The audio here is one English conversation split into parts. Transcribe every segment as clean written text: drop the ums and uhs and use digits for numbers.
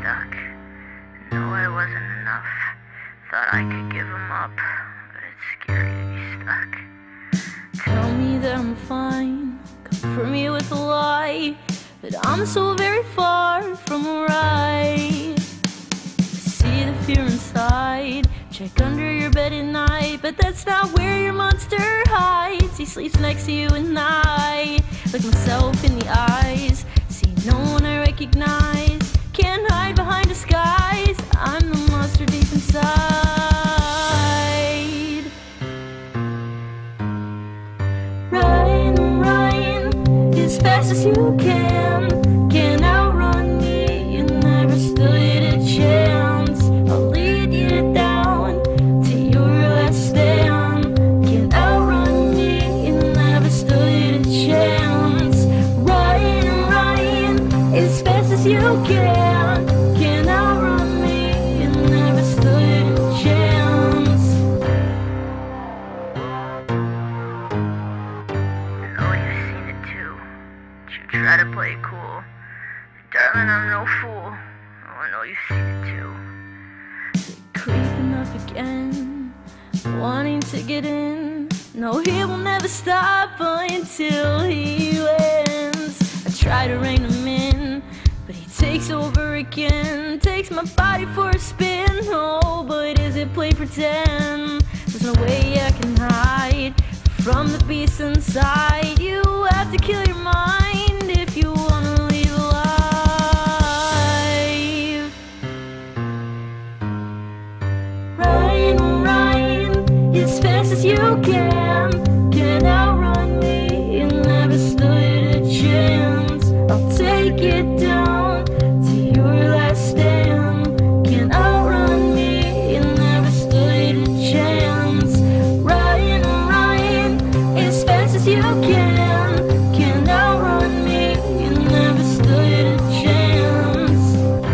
stuck. No, I wasn't enough. Thought I could give him up, but it's scary to be stuck. Tell me that I'm fine, comfort me with a lie, but I'm so very far from right. See the fear inside, check under your bed at night, but that's not where your monster hides. He sleeps next to you at night. Look myself in the eyes, see no one I recognize. Can't hide behind disguise, I'm the monster deep inside. Run, as fast as you can. Can't outrun me, you never stood a chance. I'll lead you down to your last stand. Can't outrun me, you never stood a chance. Run, as fast as you can. Can't outrun me, you never stood a chance. I know you've seen it too. You try to play it cool. Darling, I'm no fool. Oh, I know you've seen it too. Creeping up again, wanting to get in. No, he will never stop until he wins. I try to rein him in, but he takes over again. Takes my body for a spin. Oh, but is it play pretend? There's no way I can hide from the beast inside. You have to kill your mind if you wanna leave alive. Run, as fast as you can. Can't outrun me, you never stood a chance. I'll take it down to your last stand. Can't outrun me, you never stood a chance. Run, as fast as you can. Can't outrun me, you never stood a chance.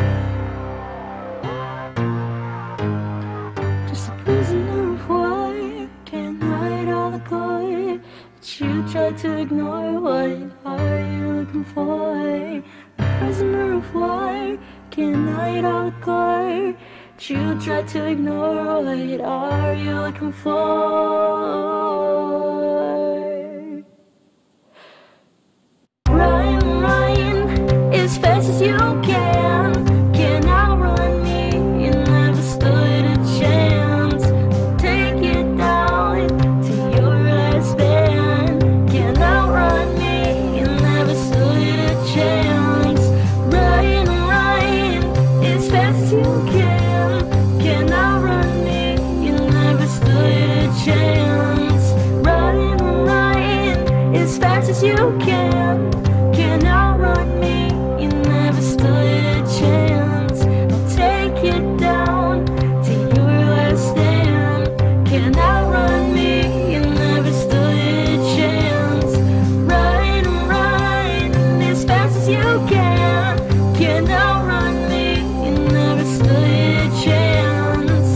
Just a prisoner of war, can't hide all the glory that you tried to ignore. What are you looking for? A prisoner of war, can't hide all the glory that you tried to ignore. What are you looking for? Run, as fast as you can. Can't outrun me, you never stood a chance. Take it down to your last stand. Can't outrun me, you never stood a chance. Run, as fast as you can. Can't outrun me, you never stood a chance. Run, as fast as you can. Can't outrun me, you never stood a chance. I'll take it down to your last stand. Can't outrun me, you never stood a chance. Run, as fast as you can. Can't outrun me, you never stood a chance.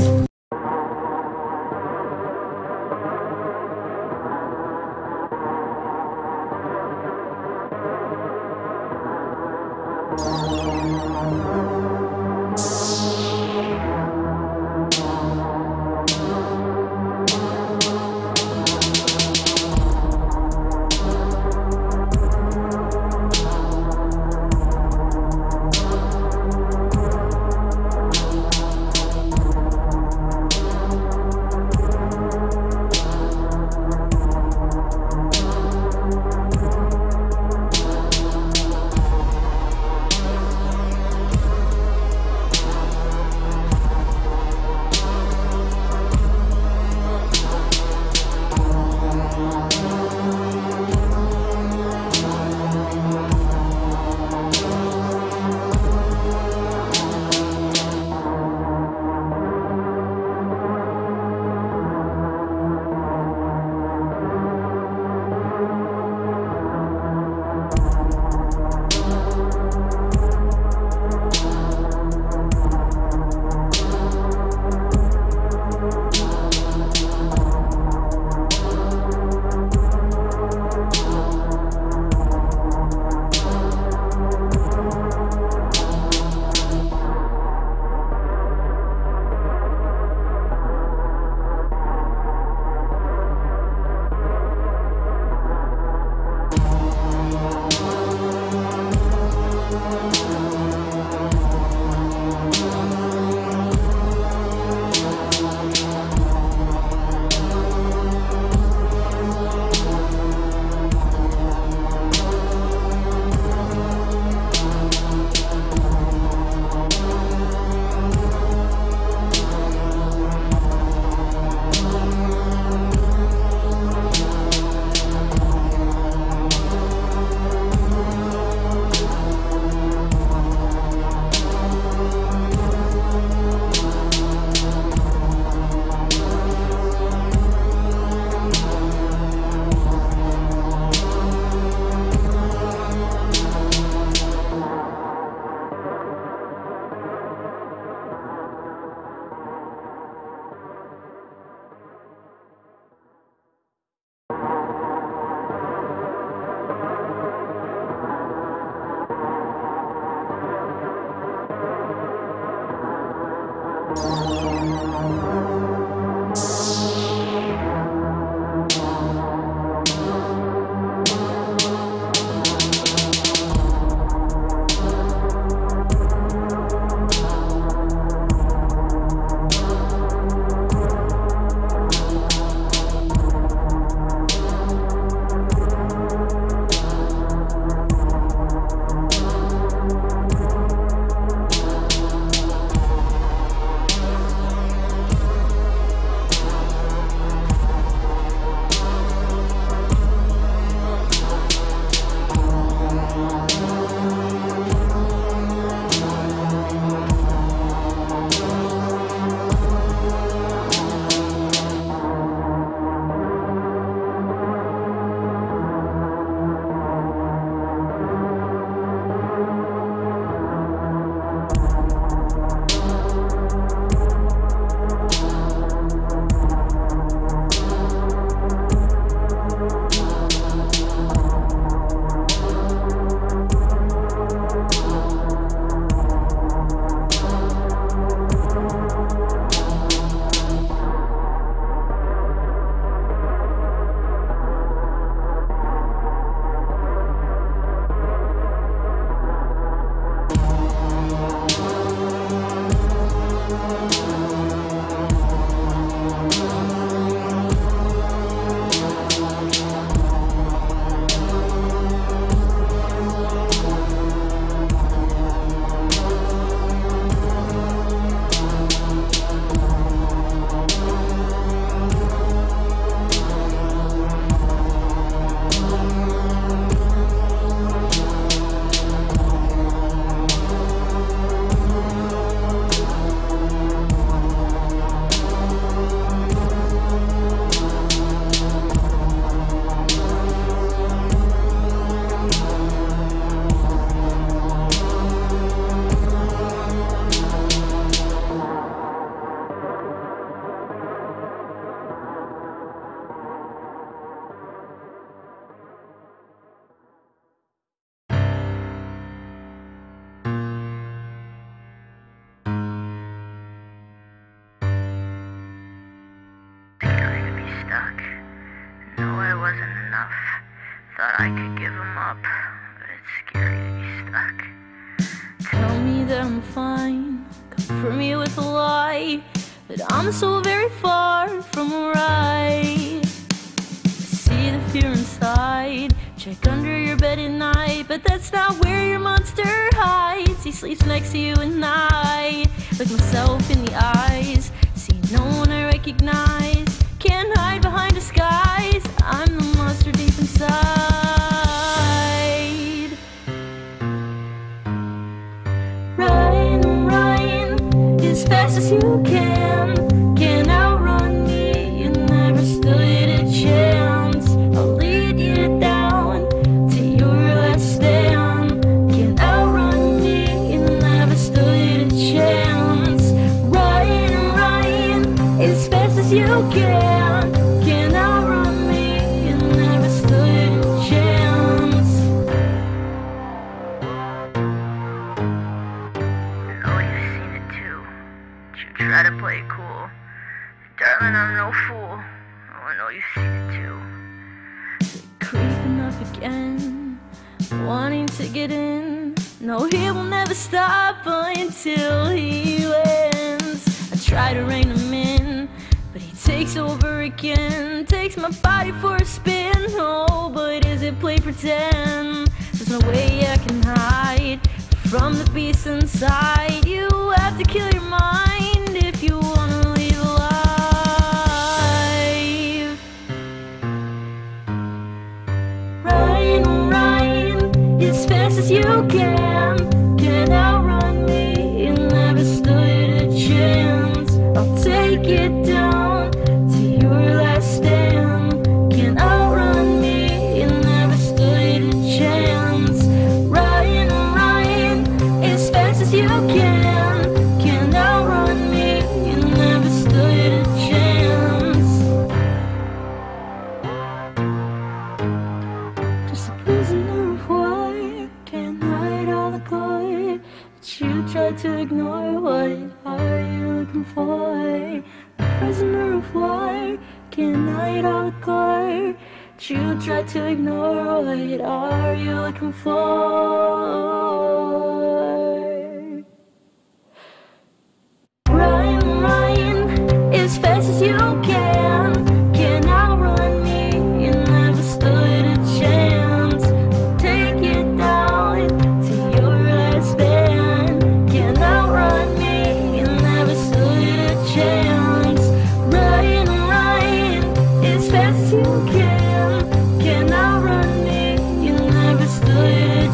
stuck. No, I wasn't enough. Thought I could give him up, but it's scary to be stuck. Tell me that I'm fine, comfort me with a lie, but I'm so very far from right. See the fear inside, check under your bed at night, but that's not where your monster hides. He sleeps next to you at night. Look myself in the eyes, see no one I recognize. Can't hide behind disguise, I'm the monster deep inside. Run as fast as you can. Can't outrun me, you never stood a chance. I'll lead you down to your last stand. Can't outrun me, you never stood a chance. Run as fast as you can. Can't outrun me, you never stood a chance. Oh, you've seen it too. But you try to play it cool. Darling, I'm no fool. Oh, I know you've seen it too. Creeping up again, wanting to get in. No, he will never stop until he wins. I try to rein him in, but he takes over again. Takes my body for a spin. Oh, but is it play pretend? There's no way I can hide from the beast inside. You have to kill your mind if you wanna leave alive. Run as fast as you can. Can't outrun me, you never stood a chance. I'll take it down to your last stand. Can't outrun me, you never stood a chance. Run as fast as you can. Can't outrun me, you never stood a chance. Just a prisoner of war, can't hide all the glory that you tried to ignore. What are you looking for? A prisoner of war, can't hide all the glory that you tried to ignore. What are you looking for? Run as fast as you can. Can't outrun me, you never stood a chance. Take it down to your last stand. Can't outrun me, you never stood a chance. Run as fast as you can. Can't outrun me, you never stood a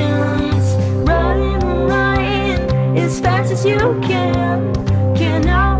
chance. Run as fast as you can. Can't outrun